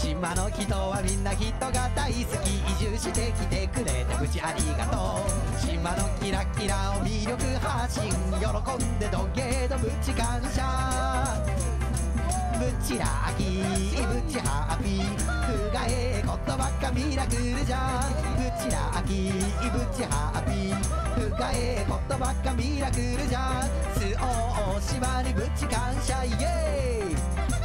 島の人はみんな人が大好き、移住してきてくれてプチありがとう。島のキラキラを魅力発信、喜んでどげどプチ感謝。ブチラッキーブチハッピー、ふがええことばっかミラクルじゃん。ブチラッキーブチハッピー、ふがええことばっかミラクルじゃん。周防大島にブチ感謝イエーイ。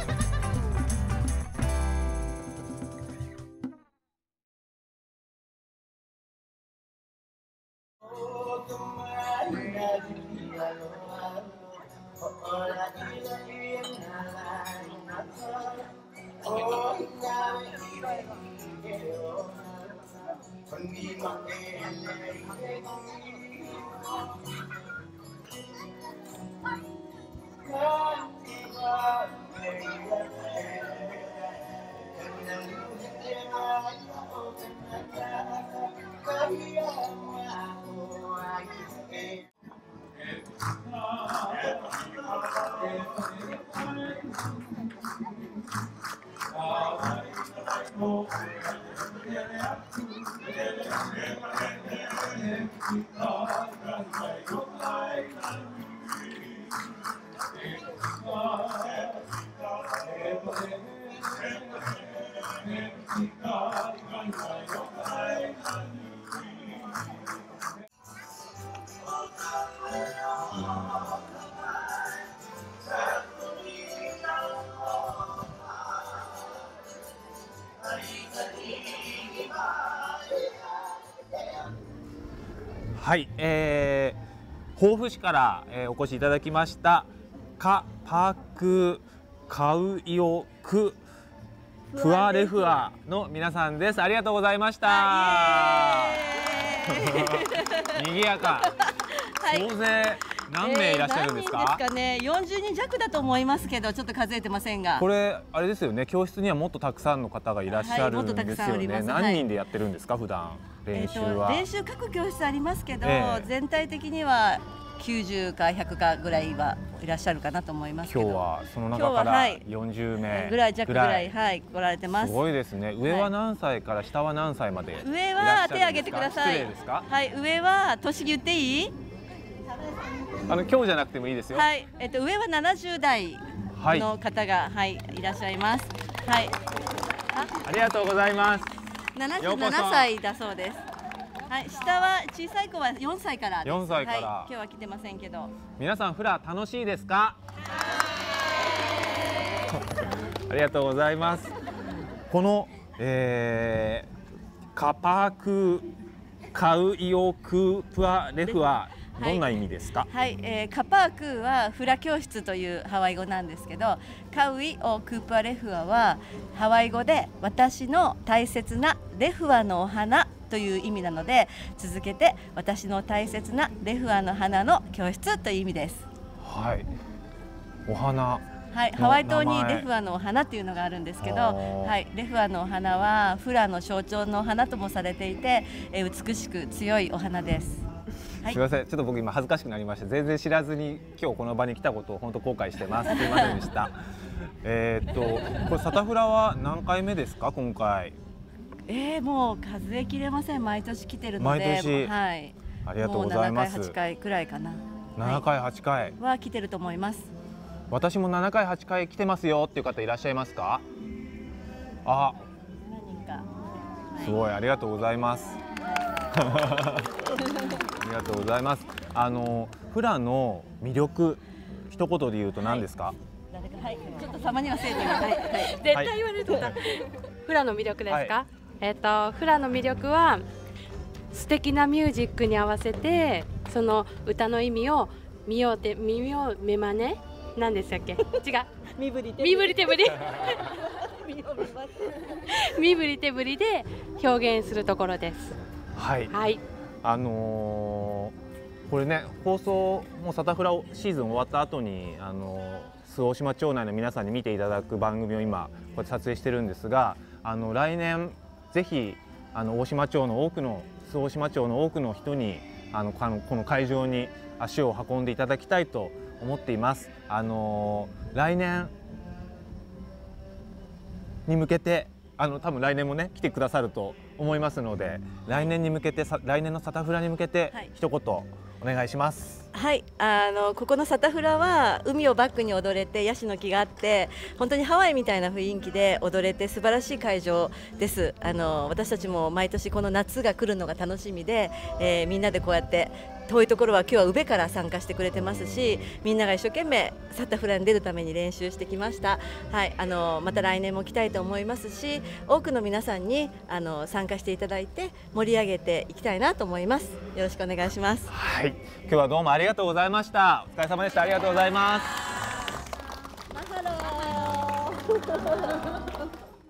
はい、防府市から、お越しいただきましたカパクカウイオクプアレフアの皆さんです。ありがとうございました。賑やか。総勢何名いらっしゃるんですか？ 何人ですかね。40人弱だと思いますけど、ちょっと数えてませんが。 これあれですよね。教室にはもっとたくさんの方がいらっしゃるんですよね。何人でやってるんですか、普段練習は？ 練習各教室ありますけど、全体的には90か100かぐらいはいらっしゃるかなと思いますけど。 今日はその中から40名ぐらい弱ぐらい来られてます。 すごいですね。上は何歳から下は何歳まで？ 上は手挙げてください。 失礼ですか？はい、 上は年言っていい？ 今日じゃなくてもいいですよ。 はい、上は70代の方が、いらっしゃいます。はい。 ありがとうございます。 77歳だそうです。はい、下は小さい子は4歳からです。 4歳から、 今日は来てませんけど。 皆さんフラ楽しいですか？ありがとうございます。この、カパクカウイオクプアレフはどんな意味ですか？ はい、カパークはフラ教室というハワイ語なんですけど、カウイオクプアレフアはハワイ語で私の大切なレフアのお花という意味なので、続けて私の大切なレフアの花の教室という意味です。 はい、お花。 はい、ハワイ島にレフアのお花っていうのがあるんですけど、はい、レフアのお花はフラの象徴の花ともされていて、美しく強いお花です。 すみません、ちょっと僕今恥ずかしくなりました。全然知らずに今日この場に来たことを本当後悔してます。すみませんでした。これサタフラは何回目ですか、今回？ もう数えきれません。毎年来てるので。 毎年。 はい。 ありがとうございます。 もう7回8回くらいかな。 7回8回は来てると思います。 私も7回8回来てますよっていう方いらっしゃいますか？あ、 何人か。 すごい、ありがとうございます。ありがとうございます。フラの魅力一言で言うと何ですか？ はい、ちょっと様には生徒に、 絶対言われてた。フラの魅力ですか？フラの魅力は素敵なミュージックに合わせて、その歌の意味を見ようめまね、何でしたっけ？違う。身振り手振り。身振り手振りで表現するところです。 はい。 はい。 これね、放送もうサタフラシーズン終わった後に周防大島町内の皆さんに見ていただく番組を今こうやって撮影してるんですが、来年ぜひ周防大島町の多くの人にこの会場に足を運んでいただきたいと思っています。来年に向けて多分来年もね来てくださると思いますので、来年に向けて来年のサタフラに向けて一言お願いします。 はい、ここのサタフラは海をバックに踊れて、ヤシの木があって本当にハワイみたいな雰囲気で踊れて素晴らしい会場です。私たちも毎年この夏が来るのが楽しみで、みんなでこうやって遠いところは今日は宇部から参加してくれてますし、みんなが一生懸命サタフラに出るために練習してきました。はい、また来年も来たいと思いますし、多くの皆さんに参加していただいて盛り上げていきたいなと思います。よろしくお願いします。 はい、今日はどうもありがとうございました。お疲れ様でした。ありがとうございます。 マハロー。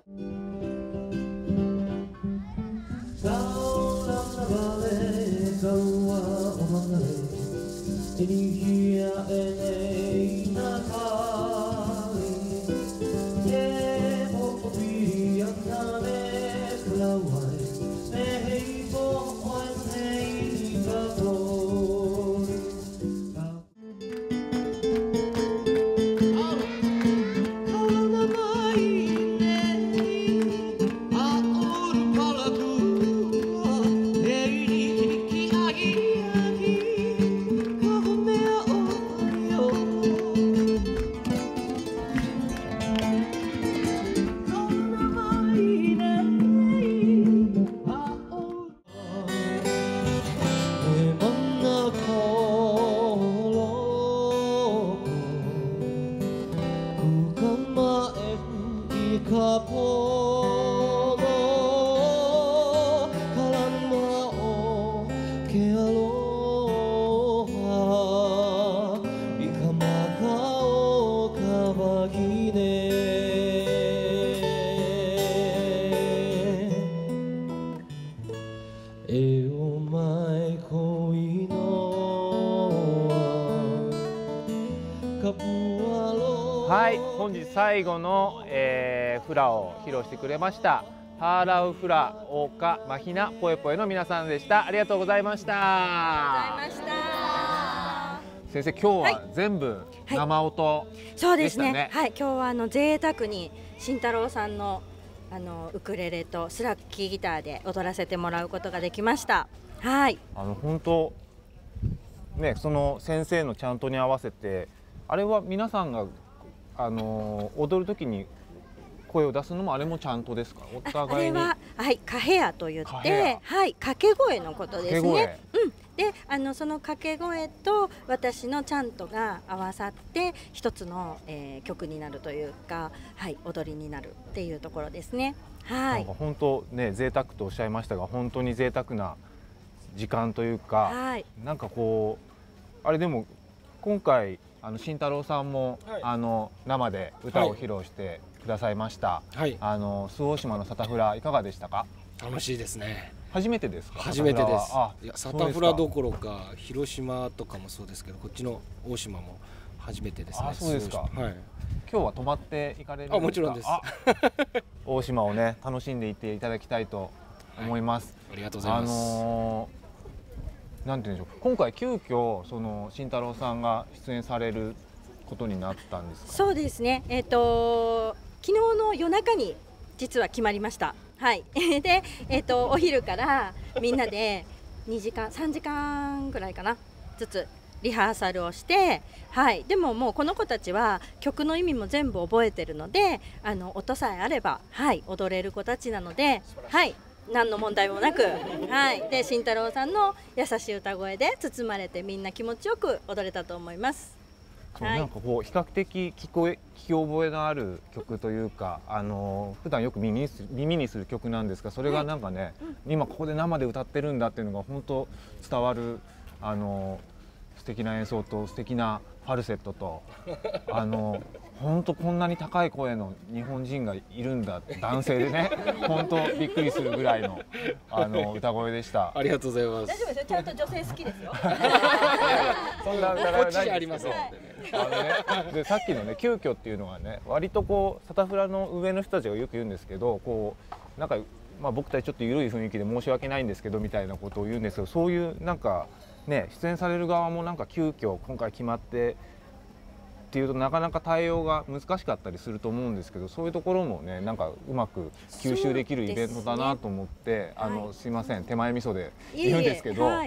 はい、本日最後の、フラを披露してくれましたハーラウフラオーカマヒナポエポエの皆さんでした。ありがとうございました。先生、今日は全部生音でしたね。 そうですね。はい、今日は贅沢に慎太郎さんのウクレレとスラッキーギターで踊らせてもらうことができました。はい。 本当ね、その先生のちゃんとに合わせて、あれは皆さんが踊るときに声を出すのもあれもちゃんとですか？お互いに。あれはカヘアと言って、掛け声のことですね。で、その掛け声と私のちゃんとが合わさって一つの、曲になるというか、踊りになるっていうところですね。はい。 なんか本当ね、贅沢とおっしゃいましたが、本当に贅沢な時間というか、なんかこうあれでも今回慎太郎さんも、生で歌を披露してくださいました。周防大島のサタフラいかがでしたか？ 楽しいですね。 初めてですか？ 初めてです。いや、サタフラどころか広島とかもそうですけど、こっちの大島も初めてですね。 そうですか。はい。今日は泊まって行かれるんですか？ もちろんです。 大島をね楽しんでいっていただきたいと思います。 ありがとうございます。 なんていうんでしょう、今回急遽その慎太郎さんが出演されることになったんですか？ そうですね。昨日の夜中に実は決まりました。はい。で、お昼からみんなで2時間3時間ぐらいかなずつリハーサルをして、はい。でももうこの子たちは曲の意味も全部覚えてるので、音さえあれば踊れる子たちなので、はい。何の問題もなく、はい、で慎太郎さんの優しい歌声で包まれてみんな気持ちよく踊れたと思います。 なんかこう比較的聞き覚えのある曲というか、普段よく耳にする曲なんですが、それがなんかね、今ここで生で歌ってるんだっていうのが本当伝わる素敵な演奏と素敵なファルセットと本当こんなに高い声の日本人がいるんだ、男性でね本当びっくりするぐらいの歌声でした。 ありがとうございます。 大丈夫ですよ、ちゃんと女性好きですよ。 そんな歌こっちじゃありません。 でさっきのね急遽っていうのがね、割とこうサタフラの上の人たちがよく言うんですけど、こうなんか僕たちちょっと緩い雰囲気で申し訳ないんですけどみたいなことを言うんですけど、そういうなんかね出演される側もなんか急遽今回決まってっっていうとなかなか対応が難しかったりすると思うんですけど、そういうところもねなんかうまく吸収できるイベントだなと思って、すいません手前味噌で言うんですけど、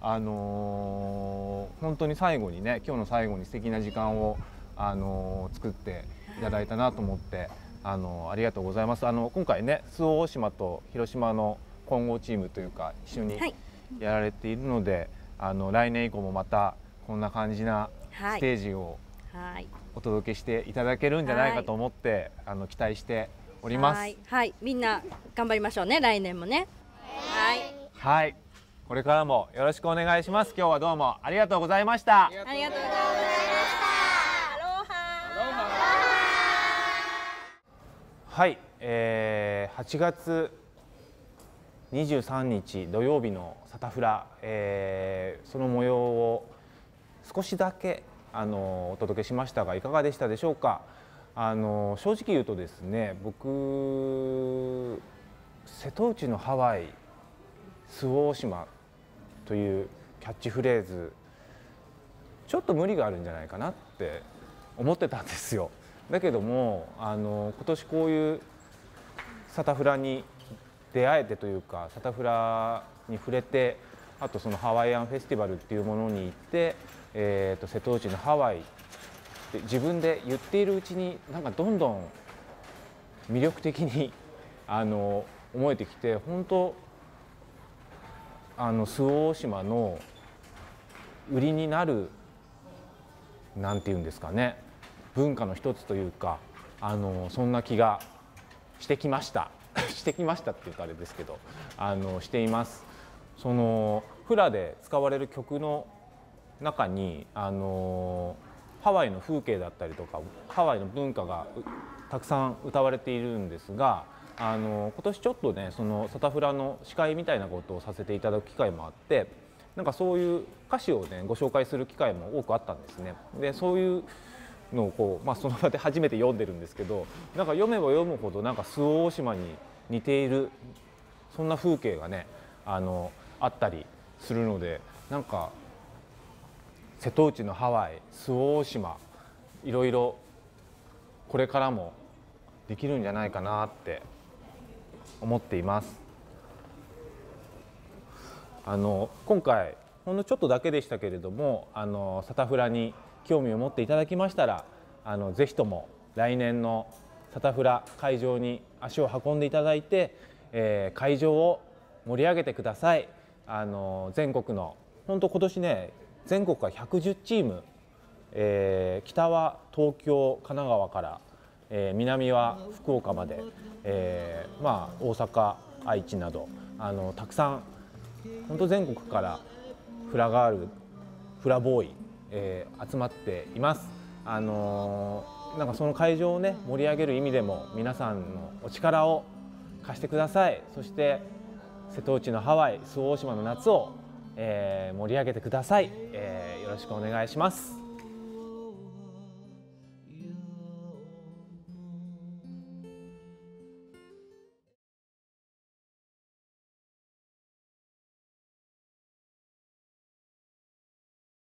本当に最後にね今日の最後に素敵な時間を作っていただいたなと思って、ありがとうございます。今回ね周防大島と広島の混合チームというか一緒にやられているので、来年以降もまたこんな感じなステージをお届けしていただけるんじゃないかと思って、期待しております。 はい、みんな頑張りましょうね、来年もね。 はい、これからもよろしくお願いします。今日はどうもありがとうございました。 ありがとうございました。アロハ。 はい、8月23日土曜日のサタフラ、その模様を少しだけお届けしましたがいかがでしたでしょうか。正直言うとですね、僕瀬戸内のハワイ周防大島というキャッチフレーズちょっと無理があるんじゃないかなって思ってたんですよ。だけども今年こういうサタフラに出会えてというかサタフラに触れて、あとそのハワイアンフェスティバルっていうものに行って、瀬戸内のハワイって自分で言っているうちになんかどんどん魅力的に思えてきて、本当周防大島の売りになるなんていうんですかね、文化の一つというかそんな気がしてきましたしてきましたっていうとあれですけどしています。そのフラで使われる曲の中にハワイの風景だったりとかハワイの文化がたくさん歌われているんですが、今年ちょっとねそのサタフラの司会みたいなことをさせていただく機会もあって、なんかそういう歌詞をねご紹介する機会も多くあったんですね。でそういうのをこう、その場で初めて読んでるんですけど、なんか読めば読むほどなんか周防大島に似ているそんな風景がねあったりするので、なんか瀬戸内のハワイ周防大島いろいろこれからもできるんじゃないかなって思っています。今回ほんのちょっとだけでしたけれどもサタフラに興味を持っていただきましたらぜひとも来年のサタフラ会場に足を運んでいただいて、会場を盛り上げてください。全国の本当今年ね全国から110チーム、北は東京神奈川から、南は福岡まで、大阪愛知などたくさん本当全国からフラガールフラボーイ、集まっています。なんかその会場をね盛り上げる意味でも皆さんのお力を貸してください。そして瀬戸内のハワイ周防大島の夏を、盛り上げてください。よろしくお願いします。